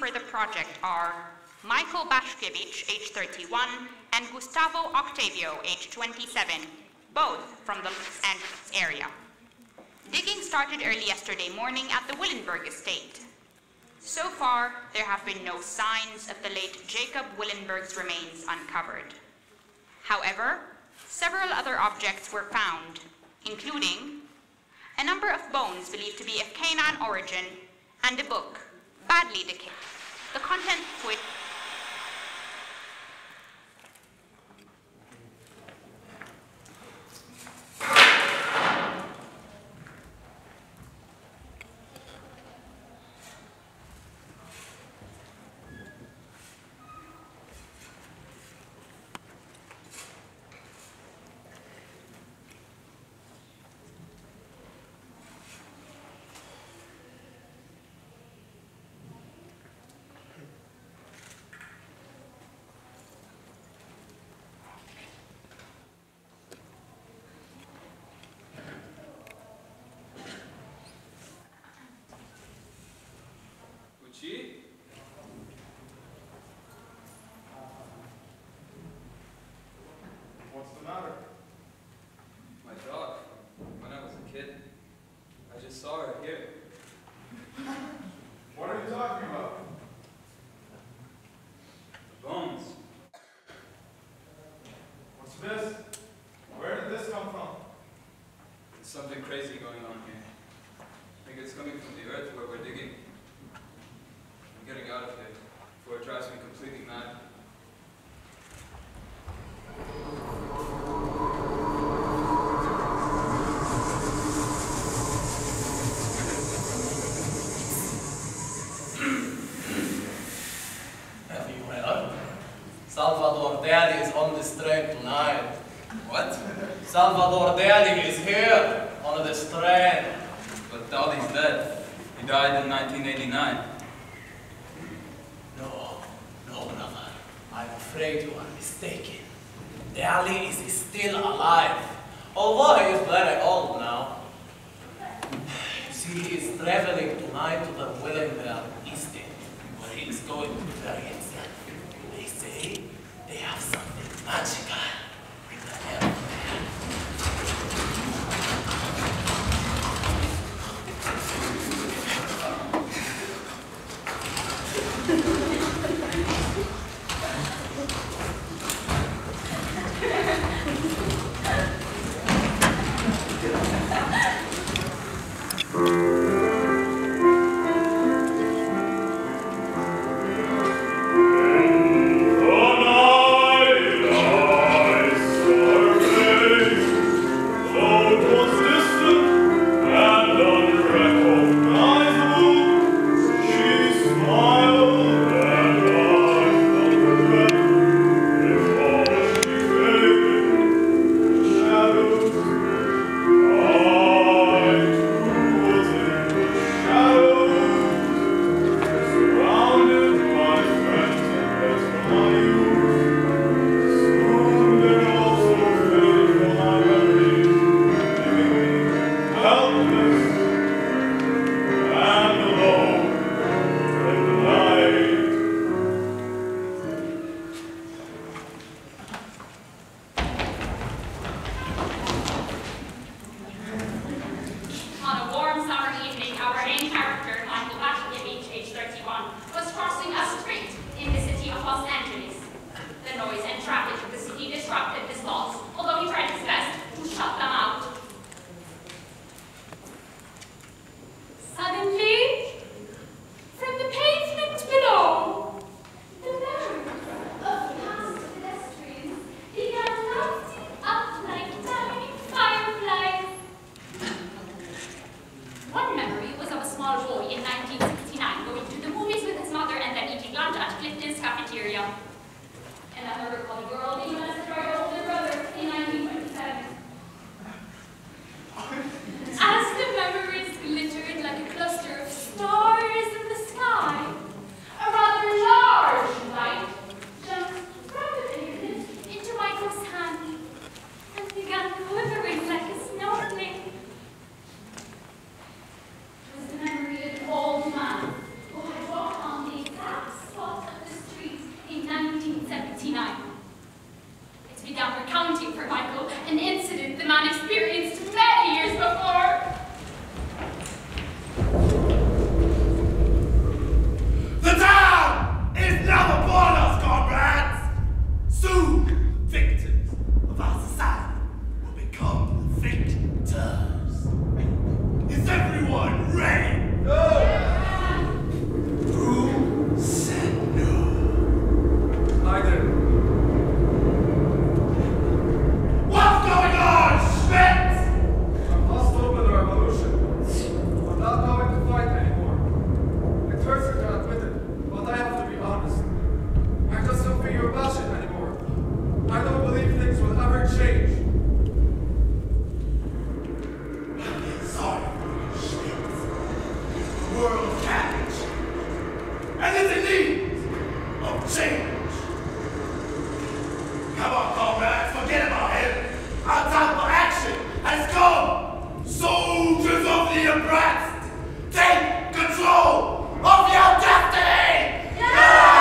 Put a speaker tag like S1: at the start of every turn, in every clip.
S1: for the project are Michael Bashkevich, age 31, and Gustavo Octavio, age 27, both from the Los Angeles area. Digging started early yesterday morning at the Willenberg estate. So far, there have been no signs of the late Jacob Willenberg's remains uncovered. However, several other objects were found, including a number of bones believed to be of canine origin and a book, badly decayed, the content of which
S2: What's the matter?
S3: My dog. When I was a kid, I just saw her here.
S2: What are you talking about?
S3: The bones.
S2: What's this? Where did this come from?
S3: There's something crazy going on here. I think it's coming from the earth where we're digging. I'm getting out of here before it drives me completely mad.
S4: Have you heard? Salvador Dali is on this train tonight.
S3: What?
S4: Salvador Dali is here on this train.
S3: But Dali's dead. He died in 1989.
S4: No, brother. I'm afraid you are mistaken. Dali is still alive, although he is very old now. You see, he is traveling tonight to the Willenberg estate, where he is going to bury himself. They say they have something magical in the air.
S5: Was the memory of an old man who had walked on the exact world of cabbage. And it's in need of change. Come on, comrades, forget about him. Our time for action has come. Soldiers of the oppressed, take control of your destiny! Yeah!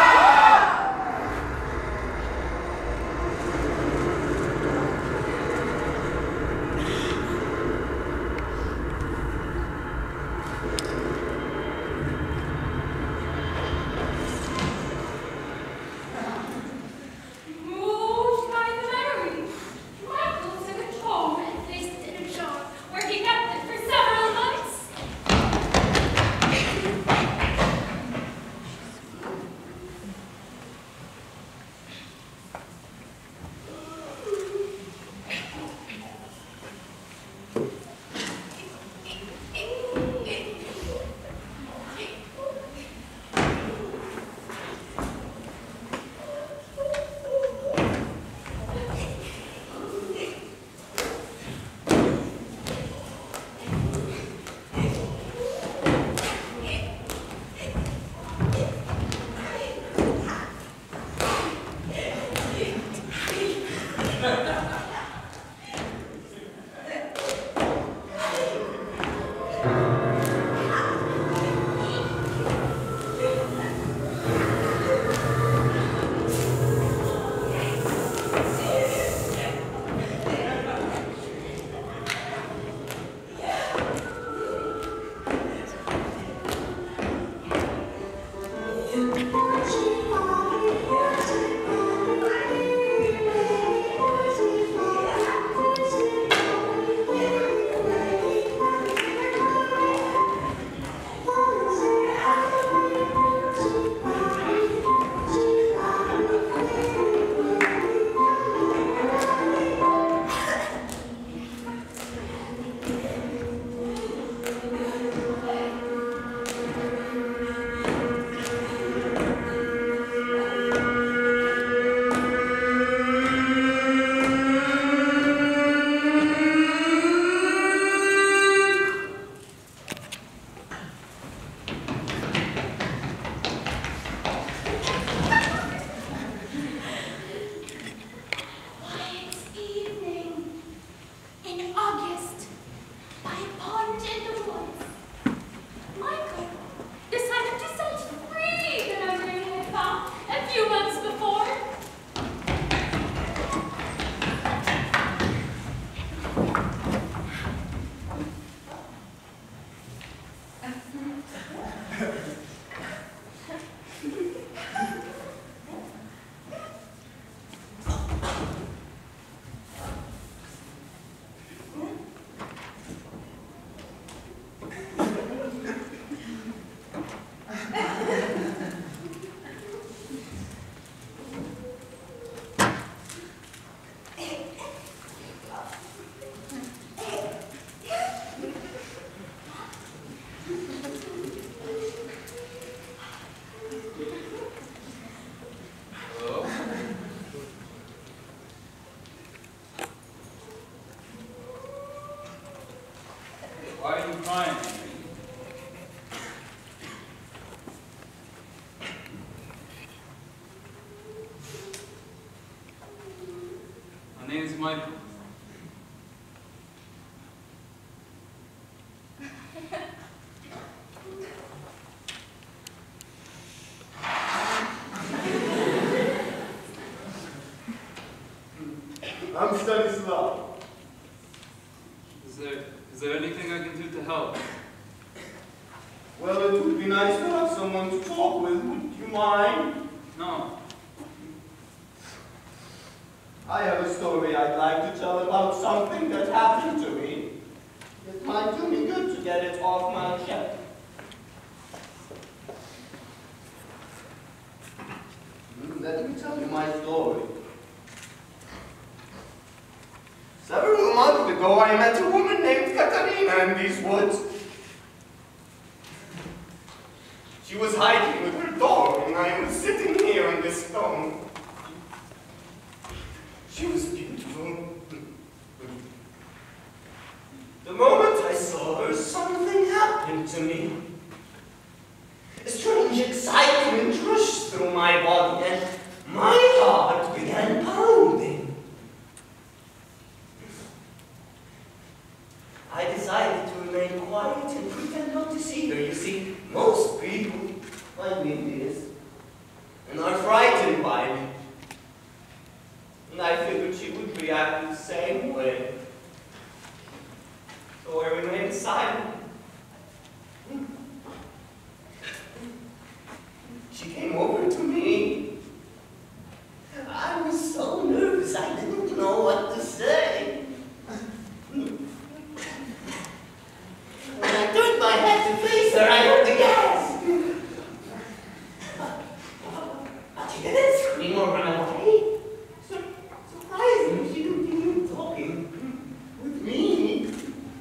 S3: Why are you crying? My name is Michael.
S5: I'm Stanislav.
S3: Is there anything I can do to help?
S5: Well, it would be nice to have someone to talk with. Would you mind?
S3: No.
S5: I have a story I'd like to tell about something that happened to me. It might do me good to get it off my chest. Let me tell you my story. Several months ago, I met a woman named Katarina in these woods. She was hiking with her dog, and I was sitting here on this stone. She was beautiful. The moment I saw her, something happened to me.
S4: strange excitement rushed through my body and my heart began pounding. I decided to remain quiet and pretend not to see her. You see, most people find me envious and are frightened by me. And I figured she would react the same way. So I remained silent. She came over to me. I was so nervous, I didn't know what to say. When I turned my head to face her, I heard the gas. But she didn't scream or run away. Surprisingly, she continued talking with me.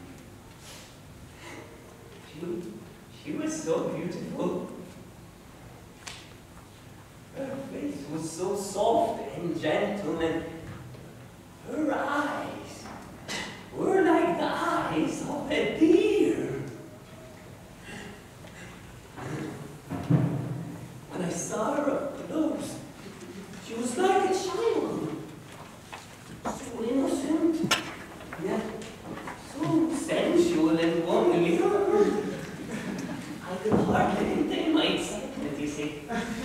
S4: She was so beautiful. Her face was so soft and gentle, and her eyes were like the eyes of a deer. When I saw her up close, she was like a child, so innocent, yet so sensual and womanly. I could hardly contain my excitement, you see.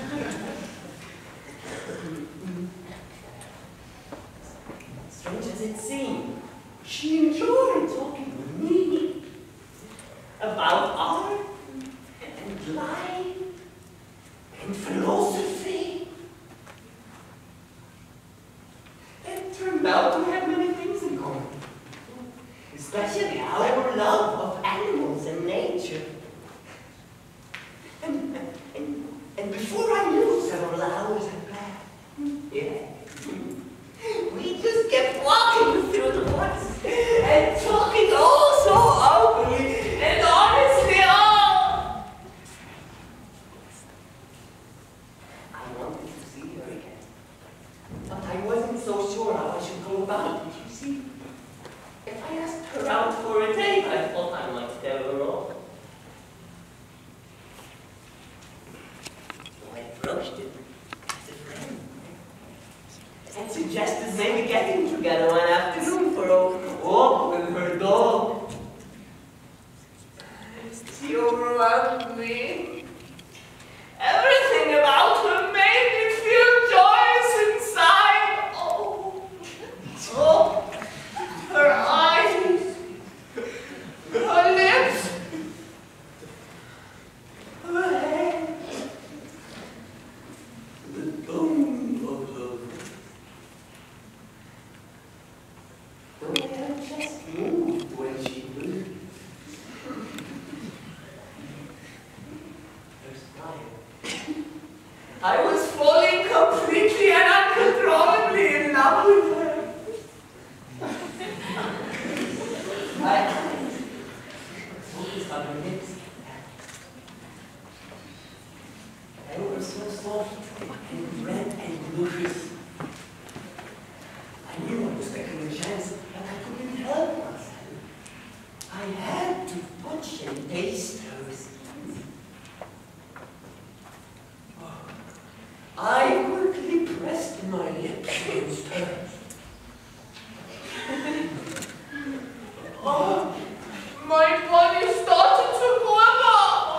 S4: Strange as it seemed, she enjoyed talking with me about art and life and philosophy. It turned out to have many things in common, especially our love of animals and nature. And before I knew, several hours had passed. Yeah. We just kept walking through the woods and talking oh so openly and honestly. Oh, I wanted to see her again, but I wasn't so sure how I should go about it. You see, if I asked her out for a date, I thought I might tell her off. So I approached it as a friend and suggested maybe getting together one afternoon for a walk with her dog. She overwhelmed me. Everything about her made me feel joyous inside. Oh, her eyes, her lips, her hands, the tone of her voice. Her chest moved when she breathed. Her smile. I was falling completely and uncontrollably in love with her. My eyes focused on her lips. They were so soft and red and luscious. I knew I was taking a chance, but I couldn't help myself. I had to touch and taste her skin. I quickly pressed my lips against hers. Oh, my body started to quiver.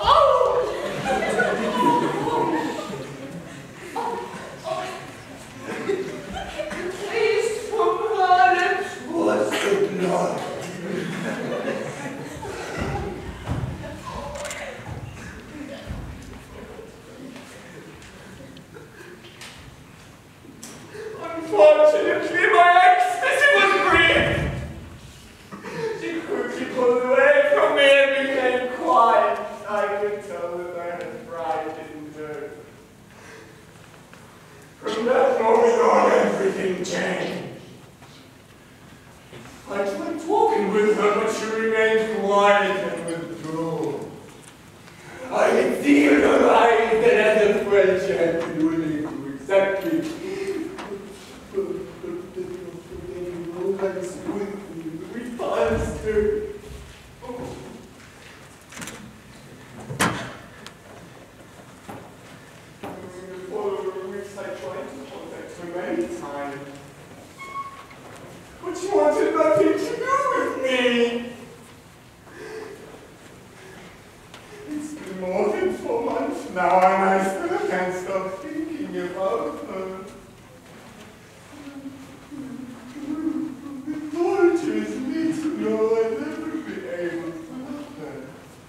S4: The taste from her lips was the blood. Unfortunately, my ecstasy was brief. She quickly pulled away from me and became quiet. I could tell that I had frightened her. From that moment on, everything changed. I tried talking with her, but she remained quiet and withdrew. I could see in her eyes that as a friend she had been willing to exactly repulsed her.
S5: Now I still can't stop thinking about her. It tortures me to know I'll never be able to love her.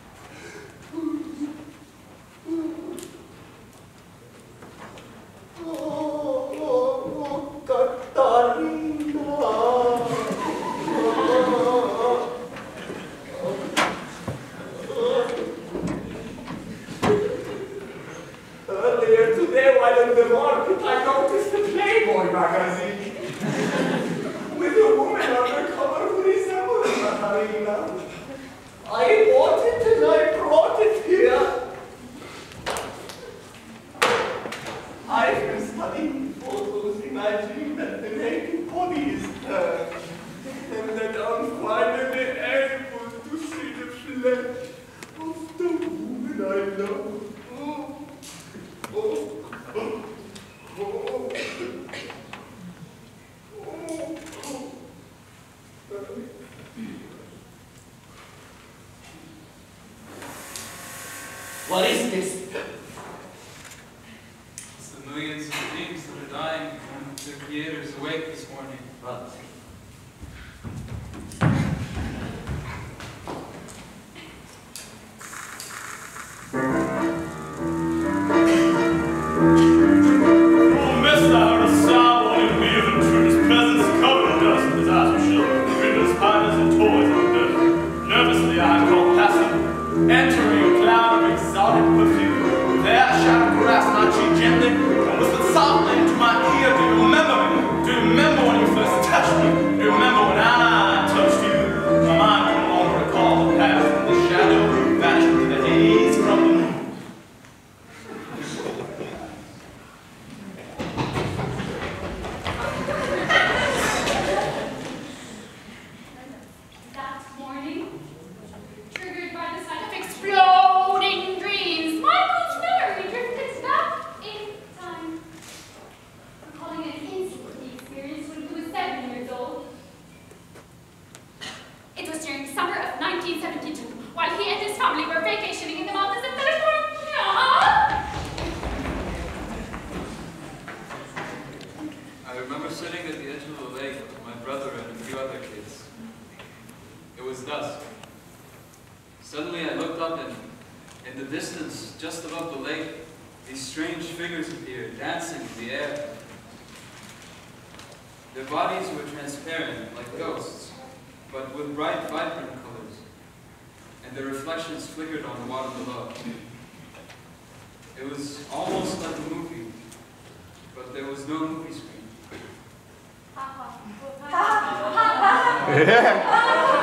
S5: Oh, Catarina. Earlier today, while in the market, I noticed a Playboy magazine with a woman on the cover who resembles Catarina. I bought it and I brought it here. I've been studying photos, imagining that the naked body is her, and that I'm finally able to see the flesh of the woman I love.
S4: What is this?
S3: It's the millions of dreams that are dying when their creators awake this morning.
S4: What?
S2: Oh, mister, I heard a sound while you weave and through his presence covered in dust and his eyes were shut. Riddles, pipers, and toys in the dirt. Nervously I called passing, entering a cloud of exotic perfume. There a shadow caressed my cheek gently and whispered softly into my ear, do you remember me? Do you remember when you first touched me? Do you remember when I touched you? My mind could no longer recall the past, and the shadow vanished into the haze from the moon.
S6: That morning, triggered by the sight of exploding dreams, Michael's memory drifted back in time, recalling an incident he experienced when he was 7 years old. It was during summer of 1972, while he and his family were vacationing in the mountains of California.
S3: I remember sitting at the edge of the lake with my brother and a few other kids. It was dusk. Suddenly I looked up and in the distance, just above the lake, these strange figures appeared, dancing in the air. Their bodies were transparent, like ghosts, but with bright, vibrant colors, and their reflections flickered on the water below. It was almost like a movie, but there was no movie screen.
S6: Ha ha ha ha ha ha.